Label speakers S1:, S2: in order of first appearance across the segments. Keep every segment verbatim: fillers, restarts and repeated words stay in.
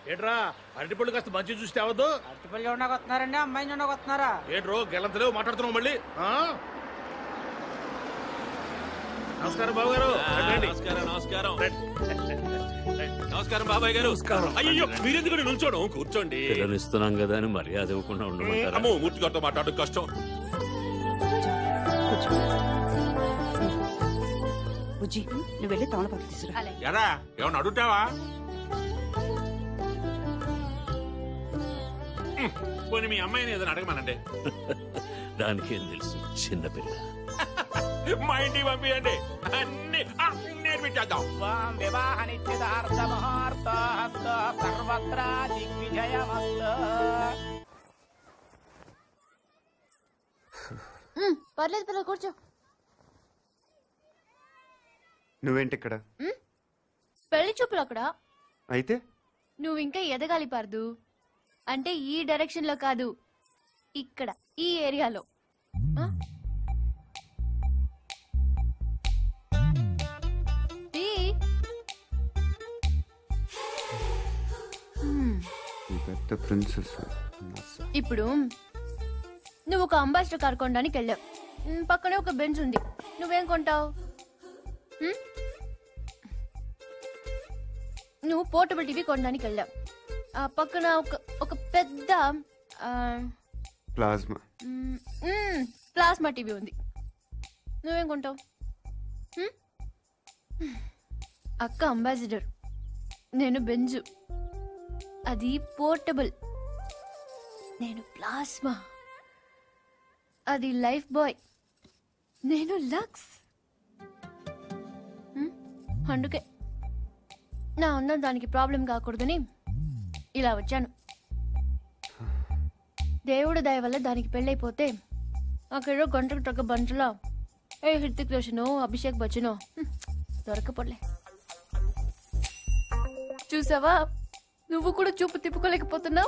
S1: ఏట్రా అరటిపళ్ళు కాస్త మంచి చూస్తే అవద్దు.
S2: అరటిపళ్ళు చూడడానికి వస్తున్నారండి, అమ్మాయిని చూడడానికి వస్తున్నారా?
S1: ఏట్రో గెలంతలేవు మాట్లాడుతున్నావు మళ్ళీ. నమస్కారం బాబు గారు.
S3: నమస్కారం నమస్కారం నమస్కారం బాబాయ్ గారు. అయ్యో మీరెందుకు నుంచోడం, కూర్చోండి.
S4: ఇస్తున్నాం కదా అని మర్యాద ఇవ్వకుండా ఉండమంటారా?
S3: అమ్మో మూర్తి గారితో మాట్లాడడం కష్టం.
S5: బుజ్జి నువ్వు వెళ్ళి తమలపాకు తీసుకురా.
S3: ఎరా ఏమన్నా అడుగుతావా? పోనీ మీ అమ్మాయిని ఏదైనా అడగమనండి.
S4: దానికేం తెలుసు, చిన్నపిల్ల.
S3: మా ఇంటికి పంపించండి, అన్ని నేర్పించేద్దాం.
S2: వివాహ నిశ్చితార్థ ముహూర్త సర్వత్రా దిగ్విజయమస్తు.
S6: పర్లేదు పర్లేదు కూర్చో.
S7: నువ్వేంటి ఇక్కడ?
S6: పెళ్లి చూపులు అక్కడ.
S7: అయితే
S6: నువ్వు ఇంకా ఎదగాలి పార్దు. అంటే ఈ డైరెక్షన్ లో కాదు, ఇక్కడ ఈ ఏరియాలో.
S7: పెద్ద ప్రిన్సెస్.
S6: ఇప్పుడు నువ్వు ఒక అంబాసిడర్ కార్ కొనడానికి వెళ్ళావు. పక్కనే ఒక బెంచ్ ఉంది, నువ్వేం కొంటావు? నువ్వు పోర్టబుల్ టీవీ కొనడానికి వెళ్ళావు. ఆ పక్కన ఒక ఒక పెద్ద
S7: ప్లాస్మా
S6: ప్లాస్మా టీవీ ఉంది, నువ్వేం కొంటావు? అక్క అంబాసిడర్, నేను బెంజు, అది పోర్టబుల్. నేను ప్లాస్మా, అది లైఫ్ బాయ్. నేను లక్స్. అందుకే నా ఉన్న దానికి ప్రాబ్లం కాకూడదని ఇలా వచ్చాను. దేవుడు దయ వల్ల దానికి పెళ్ళైపోతే అక్కడ గంటకు తగ్గ బంటలో ఏ హృతిక్ రోషనో అభిషేక్ బచ్చనో దొరకపోలే. చూసావా, నువ్వు కూడా చూపు తిప్పుకోలేకపోతున్నావు.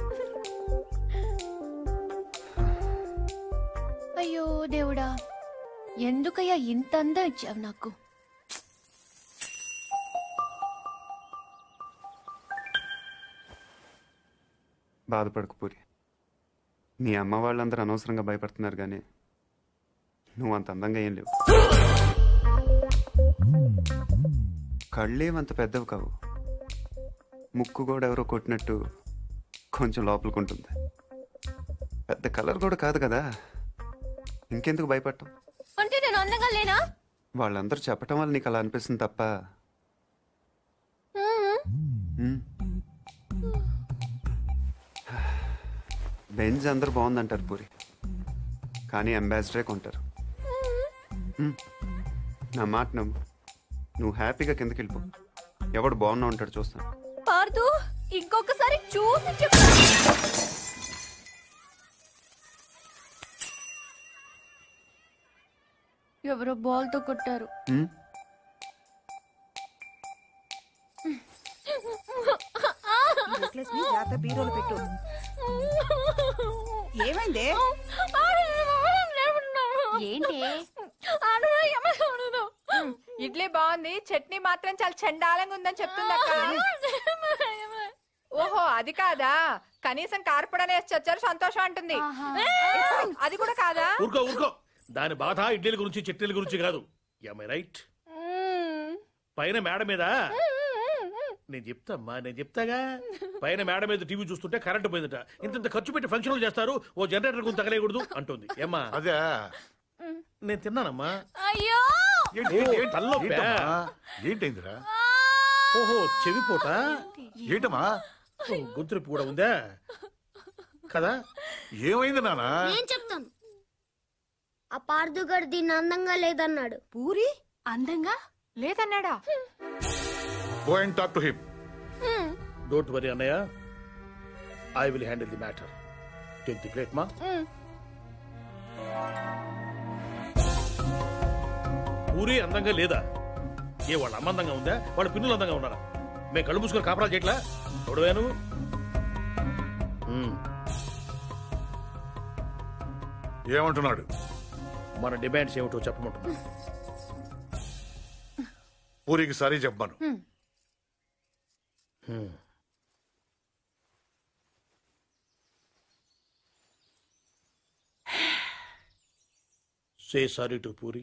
S6: అయ్యో దేవుడా, ఎందుకయ్యా ఇంత అందం ఇచ్చావు నాకు?
S7: బాధపడకు పూరి. నీ అమ్మ వాళ్ళందరూ అనవసరంగా భయపడుతున్నారు కానీ నువ్వు అంత అందంగా ఏం లేవు. కళ్ళేమంత పెద్దవి కావు, ముక్కు కూడా ఎవరో కొట్టినట్టు కొంచెం లోపలికుంటుంది. పెద్ద కలర్ కూడా కాదు కదా, ఇంకెందుకు భయపడటం?
S6: అంటే నేను అందంగా లేనా?
S7: వాళ్ళందరూ చెప్పటం వల్ల నీకు అలా అనిపిస్తుంది తప్ప. బెంజ్ అందరు బాగుందంటారు పూరి, కానీ అంబాసిడరే కొంటారు. నా మాట నమ్ము, నువ్వు హ్యాపీగా కిందకి వెళ్ళిపో. ఎవడు బాగున్నా ఉంటాడు చూస్తాను.
S6: పార్దు, ఇంకొకసారి చూసి చెప్పు. ఎవరో బాల్ తో కొట్టారు.
S5: బీరోలు పెట్టు. ఏమైంది?
S6: ఏంటి?
S8: ఇడ్లీ బాగుంది, చట్నీ మాత్రం చాలా చండాలంగా ఉందని చెప్తుంది అక్క. ఓహో అది కాదా, కనీసం కార్పొడనే వచ్చారు సంతోషం అంటుంది. అది కూడా కాదా?
S1: ఊరుకో ఊరుకో, దాని బాధ ఇడ్లీల గురించి చట్నీల గురించి కాదు. రైట్? పైన మేడ మీద నేను చెప్తామ్మా, నేను చెప్తాగా. పైన మేడ మీద టీవీ చూస్తుంటే కరెంట్ పోయిందట. ఇంత ఖర్చు పెట్టి ఫంక్షన్లు చేస్తారు, ఓ జనరేటర్ గురించి తగలేయకూడదు అంటుంది. ఏమ్మా?
S9: అదే
S1: నేను తిన్నానమ్మా.
S6: అయ్యో
S9: ఏంటైందిరా?
S1: ఓహో చెవిపోట.
S9: ఏంటమ్మా?
S1: గొంతురొప్పి కూడా ఉందా కదా?
S9: ఏమైంది నాన్న?
S10: నేను చెప్తాను. ఆ పార్దుగాడు దీన్ని అందంగా లేదన్నాడు.
S8: పూరి అందంగా లేదన్నాడా?
S9: Go and talk to him.
S1: Don't worry, Annaya. I will handle the matter. Take the plate, ma. Puri అందంగా లేదా? ఏ వాళ్ళ అమ్మ అందంగా ఉందా, వాళ్ళ పిన్నులు అందంగా ఉన్నారా? మేము కళ్ళు మూసుకొని కాపరాలు చేయట్లా? చూడవే నువ్వు.
S9: ఏమంటున్నాడు?
S1: మన డిమాండ్స్ ఏమిటో చెప్పమంటున్నా.
S9: పూరికి సారీ చెప్పమను.
S1: Say sorry to Puri.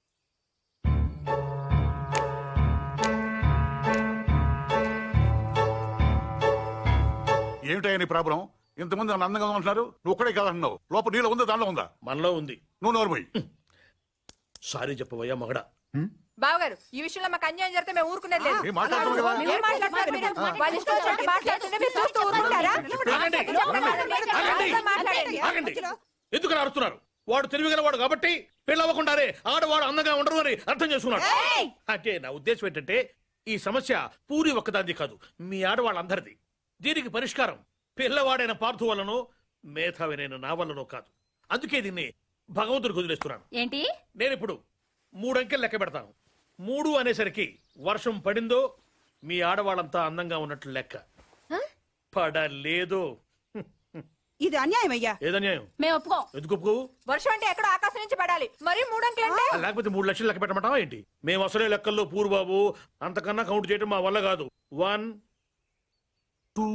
S9: ఏమిటయ్యా నీ ప్రాబ్లం? ఇంతమంది నన్ను అందంగా ఉంటున్నారు, నువ్వు ఒక్కడే కాదంటున్నావు. లోపల నీలో ఉందా దానిలో ఉందా?
S1: మనలో ఉంది.
S9: నువ్వు నోరుమోయ్.
S1: సారీ చెప్పవయ్యా మగడా.
S8: బావగారు ఈ విషయంలో మాకు అన్యాయం జరిగితే మేము ఊరుకునేది లేదు.
S9: ఏం మాట్లాడుతున్నావు కదా?
S8: ఏం మాట్లాడుతున్నారు మీరు? వాళ్ళ ఇష్టం వచ్చినట్టు మాట్లాడుతుంటే మీరు చూస్తూ ఊరుకుంటారా?
S1: ఆగండి, ఆగండి,
S8: మాట్లాడండి.
S1: ఆగండి. ఎందుకు అరుస్తున్నారు? వాడు తెలివిగల వాడు కాబట్టి పెళ్ళవ్వకుండానే ఆడవాడు అందంగా ఉండరు అని అర్థం చేసుకున్నాడు. అంటే నా ఉద్దేశం ఏంటంటే ఈ సమస్య పూరి ఒక్కదాన్ని కాదు, మీ ఆడవాళ్ళందరిది. దీనికి పరిష్కారం పిల్లవాడైన పార్థు వల్లనో మేధావినైన నా వల్లనో కాదు. అందుకే దీన్ని భగవంతుడికి వదిలేస్తున్నాను.
S6: ఏంటి?
S1: నేను ఇప్పుడు మూడంకెలు లెక్క పెడతాను. మూడు అనేసరికి వర్షం పడిందో మీ ఆడవాళ్ళంతా అందంగా ఉన్నట్లు లెక్క. పడలేదు.
S5: ఇది అన్యాయం అయ్యా.
S1: ఏదన్యాయం?
S6: మేము ఒప్పుకో.
S1: ఎందుకు ఒప్పుకోవు?
S8: వర్షం అంటే ఎక్కడో ఆకాశం నుంచి పడాలి, మరి మూడంకెలు అంటే
S1: లేకపోతే మూడు లక్షలు లెక్క పెట్టమంటావా ఏంటి? మేము అసలే లెక్కల్లో పూర్వబాబు, అంతకన్నా కౌంట్ చేయడం మా వల్ల కాదు. వన్ టూ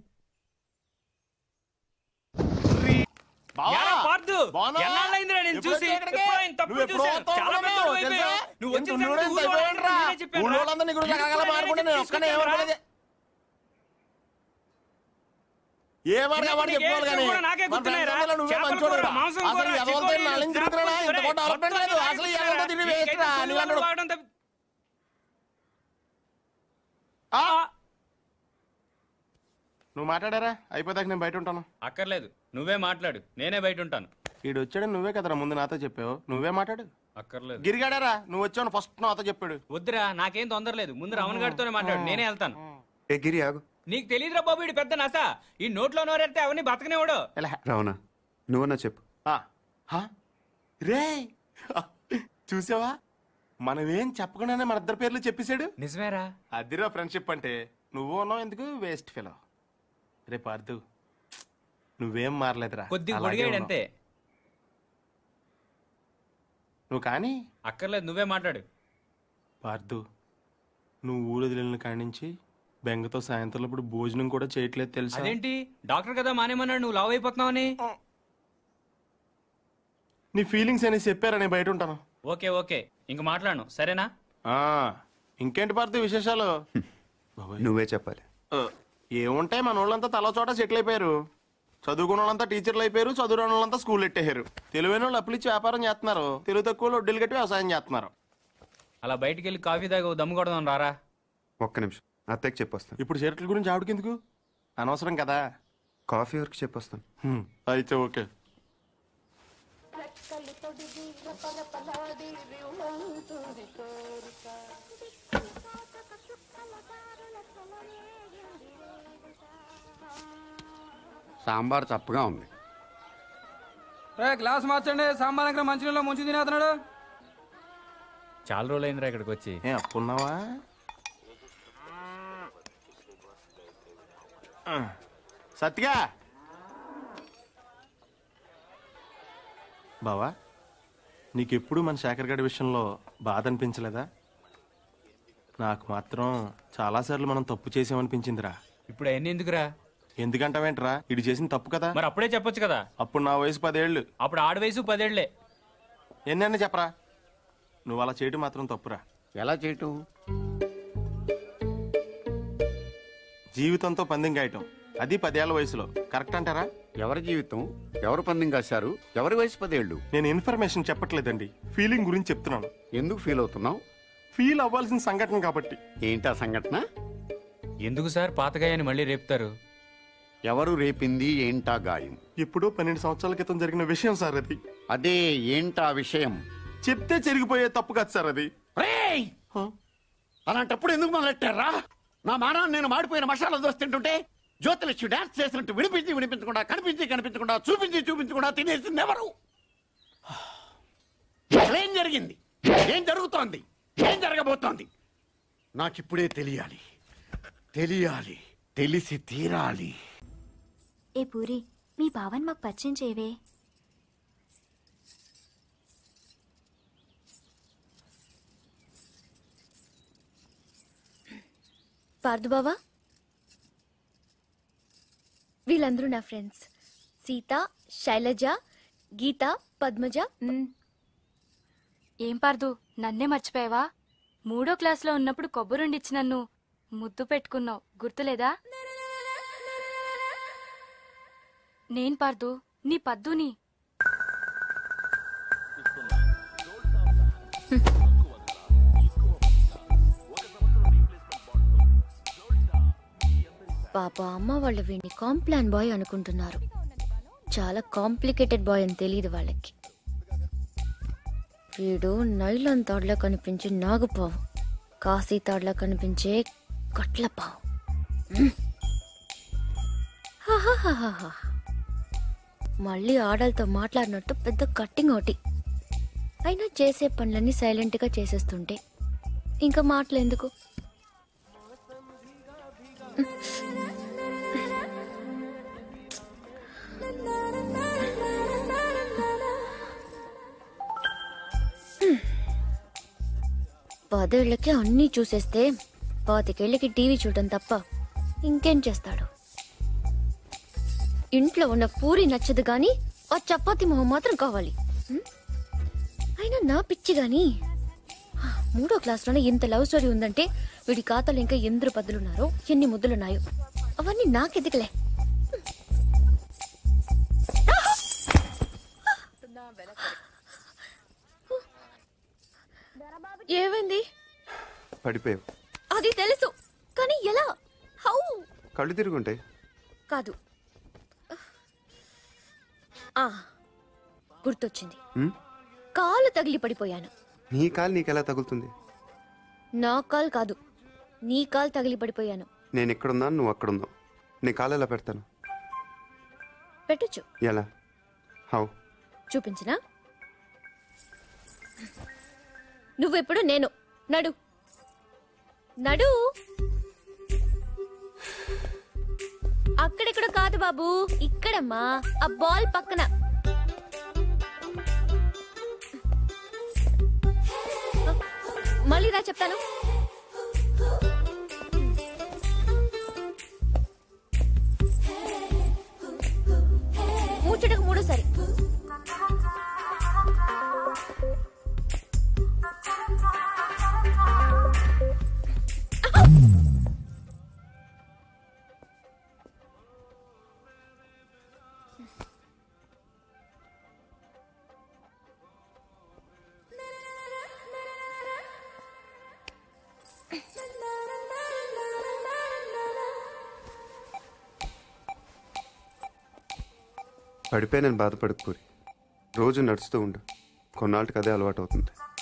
S11: నువ్వు మాట్లాడారా? అయిపోతాక నేను బయట ఉంటాను.
S2: అక్కర్లేదు, నువ్వే మాట్లాడు, నేనే బయట ఉంటాను.
S11: వీడు వచ్చాడు, నువ్వే కదరా ముందు నాతో చెప్పావు. నువ్వే మాట్లాడు.
S2: అక్కర్లేదు.
S11: గిరిగాడారా? నువ్వు వచ్చావు ఫస్ట్ నాతో చెప్పాడు.
S2: వద్దురా, నాకేం తొందర లేదు. ముందు రమణ గారితోనే మాట్లాడు, నేనే వెళ్తాను.
S7: ఏ గిరి ఆగు.
S2: నీకు తెలియదురా బాబు, వీడు పెద్ద నస. ఈ నోట్లో నోరెడితే అవన్నీ బతకనేవాడు.
S7: రావనా నువ్వన్నా చెప్పు.
S11: రే చూసావా, మనమేం చెప్పకుండానే మన ఇద్దరు పేర్లు చెప్పేశాడు.
S2: నిజమేరా?
S11: అదిరా ఫ్రెండ్షిప్ అంటే. నువ్వు ఉన్నావు ఎందుకు వేస్ట్ ఫెలో. రే పార్థు, నువ్వేం మారలేదురా,
S2: కొద్దిగా పొడిగాడు అంతే.
S11: నువ్వు కానీ
S2: అక్కర్లేదు, నువ్వే మాట్లాడు.
S11: పార్థు, నువ్వు ఊరు వదిలిన కాడి నుంచి బెంగతో సాయంత్రం ఇప్పుడు భోజనం కూడా చేయట్లేదు తెలుసా?
S2: అదేంటి, డాక్టర్ కదా మానేమన్నాడు, నువ్వు లావ్ అయిపోతున్నావని.
S11: నీ ఫీలింగ్స్ అనేసి చెప్పారా, నేను బయట ఉంటాను.
S2: ఓకే ఓకే, ఇంక మాట్లాడను, సరేనా?
S11: ఇంకేంటి పార్థు విశేషాలు?
S7: నువ్వే చెప్పాలి.
S11: ఏముంటాయి, మన వాళ్ళంతా తల చోట సెటిల్ అయిపోయారు. చదువుకున్న వాళ్ళంతా టీచర్లు అయిపోయారు, చదువురాని వాళ్ళంతా స్కూల్ ఎట్టేశారు. తెలివైన వాళ్ళు అప్పులు ఇచ్చి వ్యాపారం చేస్తున్నారు, తెలుగు తక్కువ వడ్డీలు కట్టి వ్యవసాయం చేస్తున్నారు.
S2: అలా బయటికి వెళ్ళి కాఫీ తాగి దమ్ము కొడదాం రారా.
S7: ఒక్క నిమిషం, అత్తయ్యకి చెప్పొస్తాను.
S11: ఇప్పుడు షర్ట్ల గురించి ఆవిడకెందుకు, అనవసరం కదా.
S7: కాఫీ వరకు చెప్పొస్తాను.
S11: అయితే ఓకే.
S12: సాంబార్ చప్పగా ఉంది.
S2: గ్లాస్ మార్చండి, సాంబార్ దగ్గర మంచినీళ్ళలో ముంచి తినేస్తున్నాడు. చాలా రోజులైందిరా ఇక్కడికి వచ్చి.
S11: ఏ అప్పున్నావా? సత్తిగా బావా, నీకెప్పుడు మన శేఖర్ గడి విషయంలో బాధ అనిపించలేదా? నాకు మాత్రం చాలాసార్లు మనం తప్పు చేసామనిపించిందిరా.
S2: ఇప్పుడు అవన్నీ ఎందుకురా?
S11: ఎందుకంటావేంట్రా, ఇటు చేసిన తప్పు కదా.
S2: మరి అప్పుడే చెప్పొచ్చు కదా.
S11: అప్పుడు నా వయసు పదేళ్ళు,
S2: అప్పుడు ఆడ వయసు పదేళ్లే.
S11: ఎన్నైనా చెప్పరా, నువ్వు అలా చేయటం మాత్రం తప్పురా.
S12: ఎలా చేయటం?
S11: జీవితంతో పందెం గాయటం, అది పదేళ్ల వయసులో, కరెక్ట్ అంటారా?
S12: ఎవరి జీవితం ఎవరు పందెం కాశారు? ఎవరి వయసు పదేళ్ళు?
S11: నేను ఇన్ఫర్మేషన్ చెప్పట్లేదండి, ఫీలింగ్ గురించి చెప్తున్నాను.
S12: ఎందుకు ఫీల్ అవుతున్నావు?
S11: ఫీల్ అవ్వాల్సిన సంఘటన కాబట్టి.
S12: ఏంటా సంఘటన?
S2: ఎందుకు సార్ పాతగాయని మళ్ళీ రేపుతారు?
S12: ఎవరు రేపింది ఏంటా గాయం?
S11: ఇప్పుడు పన్నెండు సంవత్సరాల క్రితం జరిగిన విషయం సార్ అది.
S12: అదే ఏంటా విషయం?
S11: చెప్తే చెరిగిపోయే తప్పు కాదు సార్ అది.
S12: అలాంటప్పుడు ఎందుకు మొదలెట్టారా? నా మానాన్ని నేను మాడిపోయిన మసాలా దోశ తింటుంటే జ్యోతిలక్ష్మి డాన్స్ చేసినట్టు వినిపించి వినిపించకుండా, కనిపించి కనిపించకుండా, చూపించి చూపించకుండా తినేసింది ఎవరు? ఏం జరిగింది? ఏం జరుగుతోంది? ఏం జరగబోతోంది? నాకిప్పుడే తెలియాలి, తెలియాలి, తెలిసి తీరాలి.
S13: ఏ పూరి, మీ బావన్ మాకు పరిచయం చేయవే.
S6: పార్థు బావా, వీళ్ళందరూ నా ఫ్రెండ్స్. సీత, శైలజ, గీత, పద్మజ.
S14: ఏం పార్దు నన్నే మర్చిపోయావా? మూడో క్లాస్లో ఉన్నప్పుడు కొబ్బరుండిచ్చి నన్ను ముద్దు పెట్టుకున్నావు, గుర్తులేదా? నేను పార్దు నీ పద్దుని.
S6: పాప అమ్మ వాళ్ళు వీడిని కాంప్లాన్ బాయ్ అనుకుంటున్నారు. చాలా కాంప్లికేటెడ్ బాయ్ అని తెలియదు వాళ్ళకి. వీడు నైలాన్ తాడులా కనిపించే నాగుపావు, కాశీ తాడులా కనిపించే కట్లపావు. హాహాహాహా. మళ్ళీ ఆడలతో మాట్లాడినట్టు పెద్ద కట్టింగ్ ఒకటి. అయినా చేసే పనులన్నీ సైలెంట్గా చేసేస్తుంటే ఇంకా మాటలు ఎందుకు? పదేళ్లకి అన్నీ చూసేస్తే పాతికేళ్లకి టీవీ చూడటం తప్ప ఇంకేం చేస్తాడు? ఇంట్లో ఉన్న పూరి నచ్చదు గాని ఆ చపాతి మొహం మాత్రం కావాలి. అయినా నా పిచ్చి గాని మూడో క్లాస్లోనే ఇంత లవ్ స్టోరీ ఉందంటే వీడి ఖాతాలో ఇంకా ఎందరు పద్దులున్నారో ఎన్ని ముద్దులున్నాయో అవన్నీ నాకెదికలే. ఏమైంది?
S7: పడిపోయావు.
S6: అది తెలుసు కానీ ఎలా? హౌ?
S7: కళ్ళు తిరుగుంటాయి.
S6: కాదు, ఆ గుర్తొచ్చింది. కాలు తగిలి పడిపోయాను.
S7: నీ కాలు నీకెలా తగులుతుంది?
S6: నా కాలు కాదు, నీ కాలు తగిలి పడిపోయాను.
S7: నేను ఎక్కడున్నాను, నువ్వు అక్కడున్నావు. నీ కాలు ఎలా పెడతాను?
S6: పెట్టొచ్చు.
S7: ఎలా? హౌ?
S6: చూపించినా? నువ్వెప్పుడు నేను నడు నడు. అక్కడెక్కడ కాదు బాబు, ఇక్కడమ్మా, ఆ బాల్ పక్కన. మళ్ళీ రా చెప్తాను. ముచ్చటకు మూడోసారి.
S7: పడిపోయి నేను బాధపడకపోయి రోజు నడుస్తూ ఉండు. కొన్నాళ్ళకి అదే అలవాటు అవుతుంది.